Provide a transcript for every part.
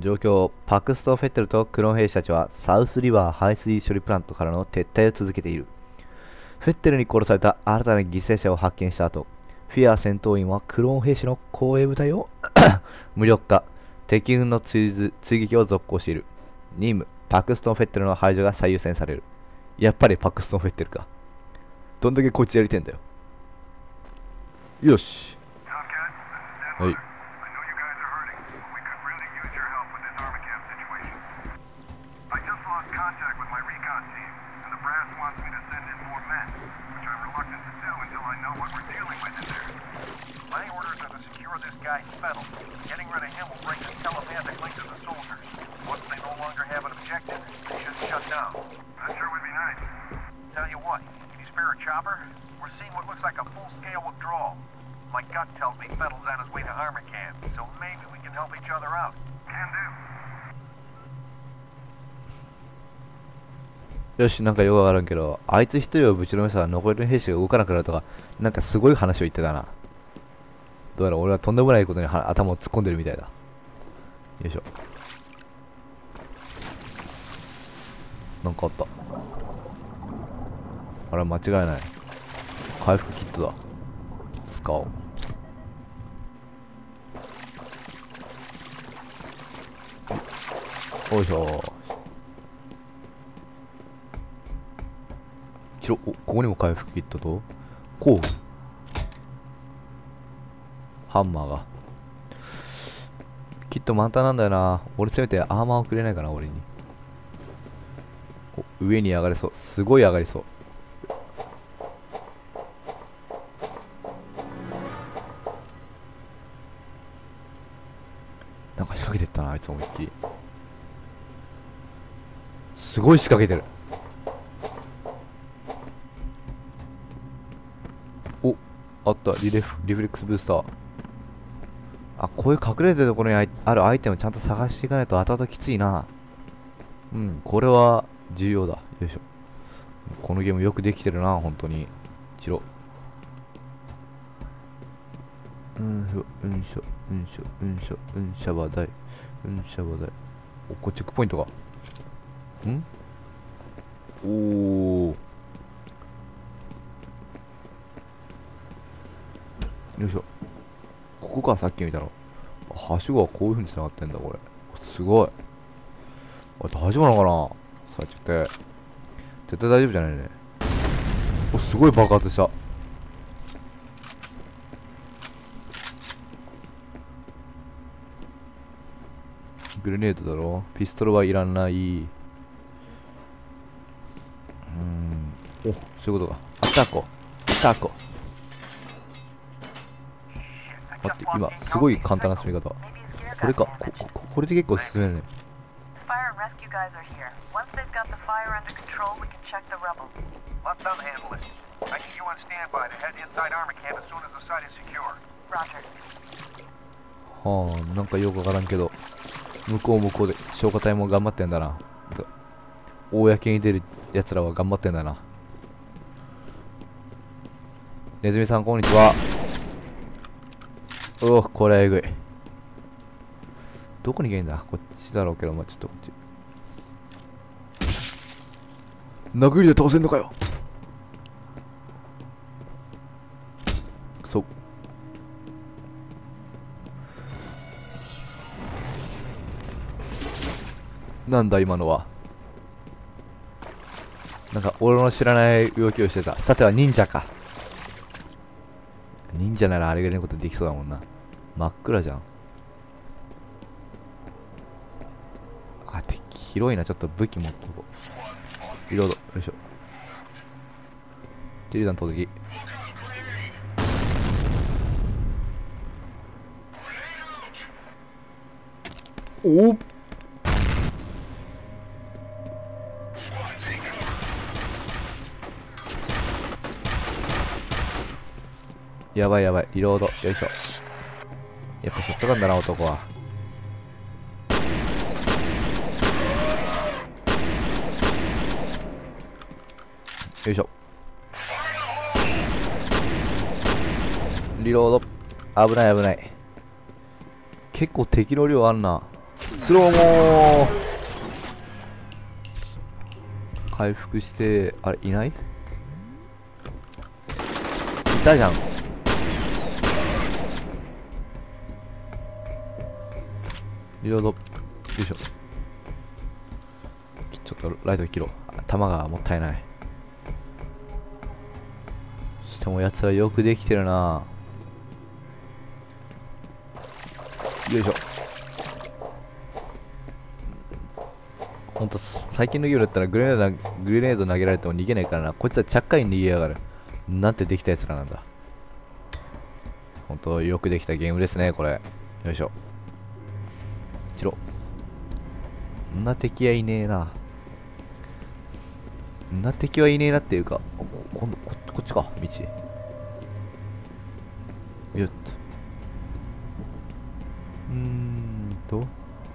状況、パクストン・フェッテルとクローン兵士たちはサウスリバー排水処理プラントからの撤退を続けている。フェッテルに殺された新たな犠牲者を発見した後、フィア戦闘員はクローン兵士の後衛部隊を無力化、敵軍の追撃を続行している。任務、パクストン・フェッテルの排除が最優先される。やっぱりパクストン・フェッテルか。どんだけこいつやりてんだよ。よし。はい。よし、なんかよくわからんけど、あいつ一人をぶちのめしたら残りの兵士が動かなくなるとか、なんかすごい話を言ってたな。どうやら俺はとんでもないことに頭を突っ込んでるみたいだ。よいしょ。なんかあった。あれ、間違いない。回復キットだ。使おう。よいしょ。ここにも回復キットと工具、ハンマーがキット満タンなんだよな。俺せめてアーマーをくれないかな、俺に。上に上がれそう。すごい上がりそう。なんか仕掛けてったな、あいつ思いっきり。すごい仕掛けてる。あった、リフレックスブースター。あ、こういう隠れてるところにあるアイテムをちゃんと探していかないと後々きついな。うん、これは重要だ。よいしょ。このゲームよくできてるな、本当に。チロ。うんしょ、うんしょ、うんしょ、うんしょ、うんしゃばだい。うんしゃばだい。お、こっちチェックポイントが。んおー。よいしょ。ここか、さっき見たの。はしごはこういう風に繋がってんだ、これ。すごい。大丈夫なのかな、さあ、ちょっと。絶対大丈夫じゃないね。お、すごい爆発した。グレネードだろ。ピストルはいらない。お、そういうことか。アタコ。アタコ。待って、今、すごい簡単な進み方。これか。これで結構進めるね。はあ、なんかよくわからんけど、向こうで消火隊も頑張ってんだな。公に出るやつらは頑張ってんだな。ネズミさん、こんにちは。おお、これはえぐい。どこに行けんだ。こっちだろうけど、まあ、ちょっとこっち。殴りで倒せんのかよ。なんだ今のは。なんか俺の知らない動きをしてた。さては忍者か。忍者ならあれぐらいのことできそうだもんな。真っ暗じゃん。あ、敵広いな。ちょっと武器持っとこう。リロード。よいしょ。テリダン投擲。おっ、やばいやばい、リロード。よいしょ。やっぱショットガンだな、男は。よいしょ。リロード。危ない危ない。結構敵の量あんな。 スローモー回復して、あれ、いない？いたじゃん。よいしょ。ちょっとライト切ろう。弾がもったいない。してもやつはよくできてるな。よいしょ。ほんと最近のゲームだったらグレネード投げられても逃げないからな。こいつはちゃっかり逃げやがる。なんてできたやつらなんだ。ほんとよくできたゲームですねこれ。よいしょ。チロ。んな敵はいねえな。んな敵はいねえなっていうか、今度こっちか、道。よっと。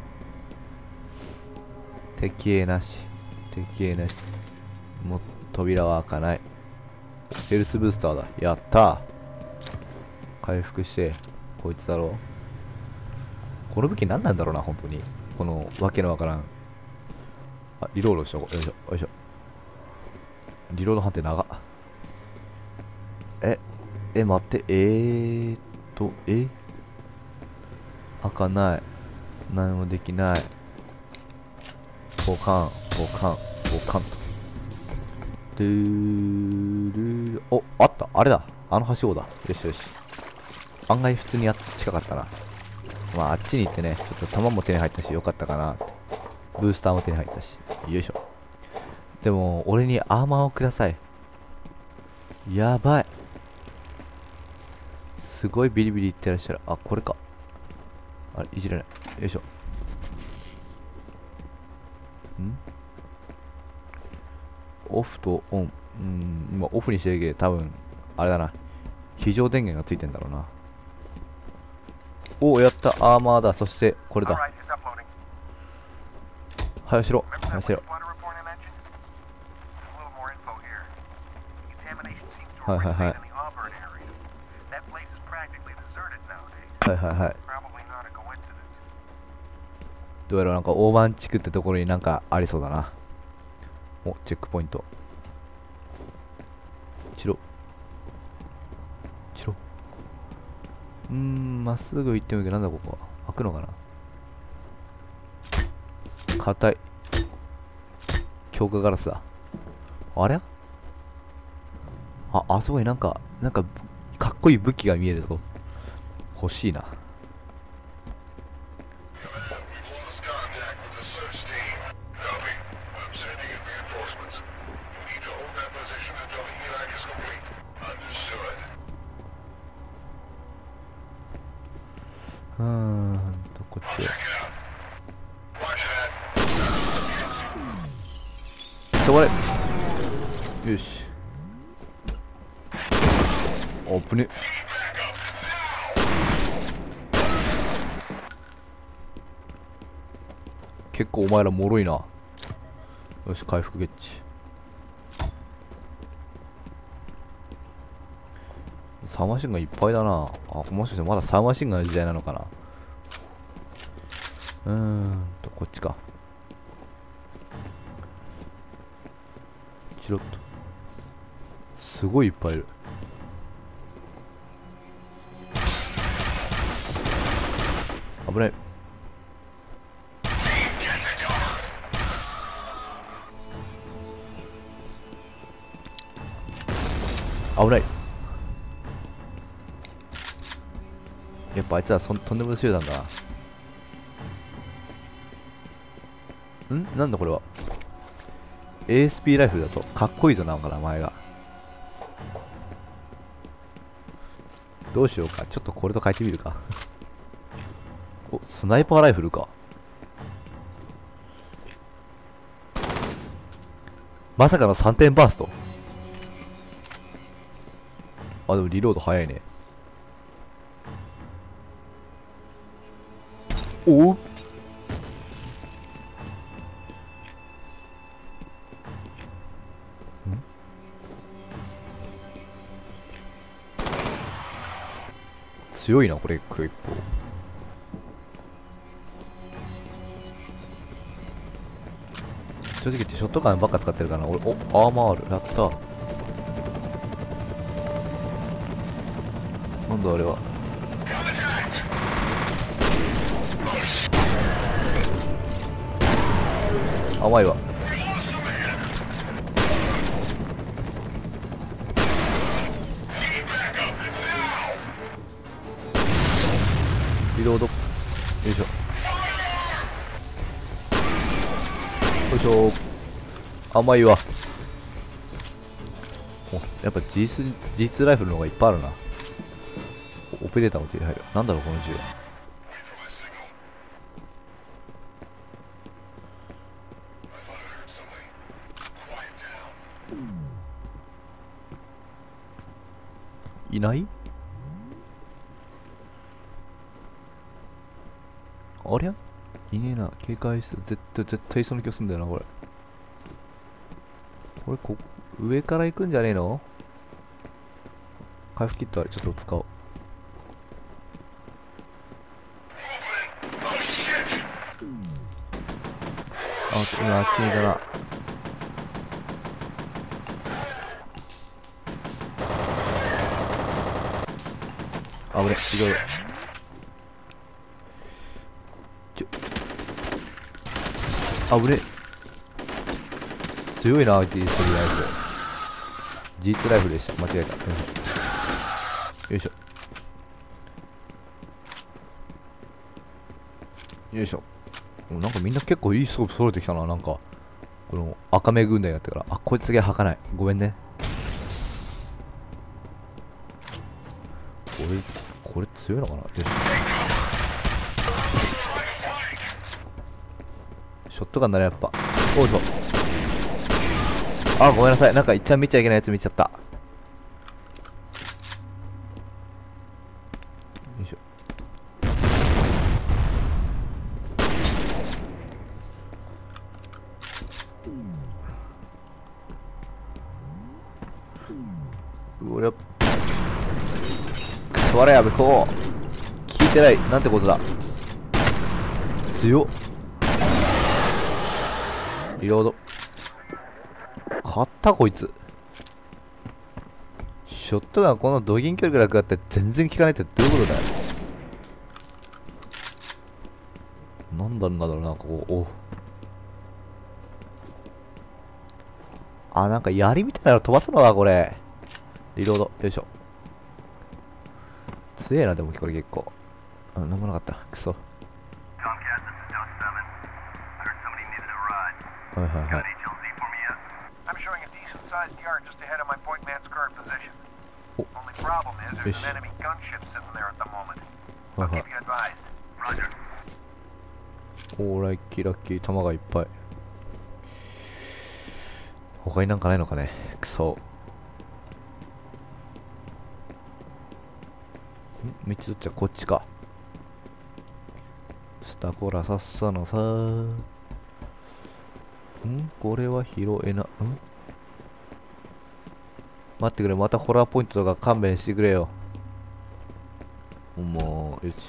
敵影なし。もう扉は開かない。ヘルスブースターだ。やったー。回復して、こいつだろう。この武器何なんだろうな、本当に。このわけのわからん。あ、リロードしとこう。よいしょ、よいしょ。リロード判定長っ。待って、開かない。何もできない。交換と。お、あった。あれだ。あのはしごだ。よしよし。案外普通に近かったな。まあ、あっちに行ってね、ちょっと弾も手に入ったし、よかったかな。ブースターも手に入ったし。よいしょ。でも、俺にアーマーをください。やばい。すごいビリビリいってらっしゃる。あ、これか。あれ、いじれない。よいしょ。オフとオン。今オフにしてるけど、多分、あれだな。非常電源がついてんだろうな。おお、やった。アーマーだ。そして、これだ。早しろ。早しろ。はいはいはい。はいはいはい。どうやらなんか大番地区ってところになんかありそうだな。お、チェックポイント。チロ。まっすぐ行ってもいいけど、なんだここは。開くのかな。硬い。強化ガラスだ。あれ？あそこになんかかっこいい武器が見えるぞ。欲しいな。こっちへ。そこで。よし。オープン。結構お前ら脆いな。よし、回復ゲッチ。サーマシンガンいっぱいだな。もしかしてまだサーマシンガンの時代なのかな。こっちか。チロッと。すごいいっぱいいる。危ない。危ない。やっぱあいつはとんでもない集団だな。なんだこれは。 ASP ライフルだとかっこいいぞ、なんか名前が。どうしようか。ちょっとこれと変えてみるか。お、スナイパーライフルか。まさかの3点バースト。でもリロード早いね。おう。強いなこれ結構。 正直言ってショットガンばっか使ってるからな。俺、お、アーマーある。やった。なんだあれは。甘いわ。リロード。よいしょ。よいしょ。甘いわ。お、やっぱ G2 ライフルの方がいっぱいあるな。オペレーターも手に入る。なんだろうこの銃は。いない？ありゃ？いねえな。警戒室。絶対その気がすんだよな、これ。上から行くんじゃねえの？回復キットあれ、ちょっと使おう。今あっちにいたな。危ね、いろいろ。危ね。強いな、G3 ライフル。G2 ライフルでした。間違えた。よいしょ。よいしょ。なんかみんな結構いいスコープ揃えてきたな。なんか、この赤目軍団になってから。あ、こいつだけはかない。ごめんね。これ強いのかな。よいしょ。ショットガンだね、やっぱ。おいしょ。あ、ごめんなさい。なんか一番見ちゃいけないやつ見ちゃった。よいしょ。うりゃ。それやべ、こう。聞いてない。なんてことだ。強っ。リロード。勝ったこいつ。ショットガンこのドギン距離から食って全然効かないってどういうことだよ。なんだろうな、ここ。あ、なんか槍みたいなの飛ばすのか、これ。リロード。よいしょ。強えな、でもこれ結構。あ、なんもなかった。くそ。はいはいはい。よし。はいはい。おー、ラッキー、弾がいっぱい。他になんかないのかね。くそ。道どっちはこっちか。スタコラさっさのさー。これは拾えな。待ってくれ、またホラーポイントとか勘弁してくれよ。もう、よし。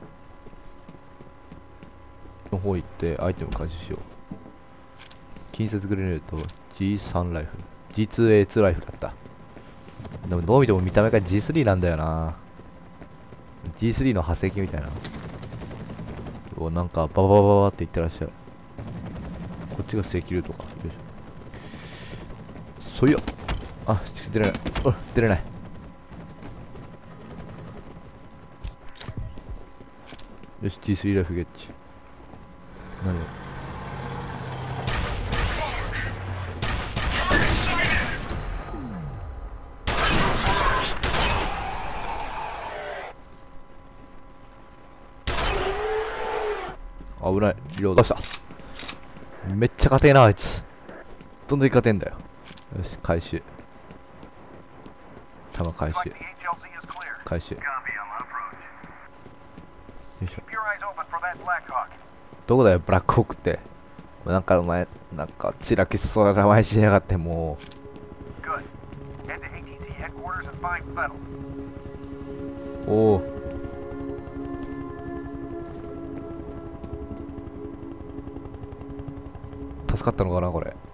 の方行ってアイテム開始しよう。近接グレネード G3 ライフル。G2A2 ライフルだった。でもどう見ても見た目が G3 なんだよな。G3 の派生機みたいな。なんかバババババって言ってらっしゃる。こっちが正規ルートか。よいしょ。そいや。あ、出れない。出れない。よし、T3 ライフゲッチ。何危ない。リロードした。めっちゃ硬えな、あいつ。どんだけ硬えんだよ。よし、回収。弾回収。回収。よいしょ。どこだよ、ブラックホークって。なんかお前、なんか、ちらきそうな名前しやがって、もう。おお。 助かったのかなこれ。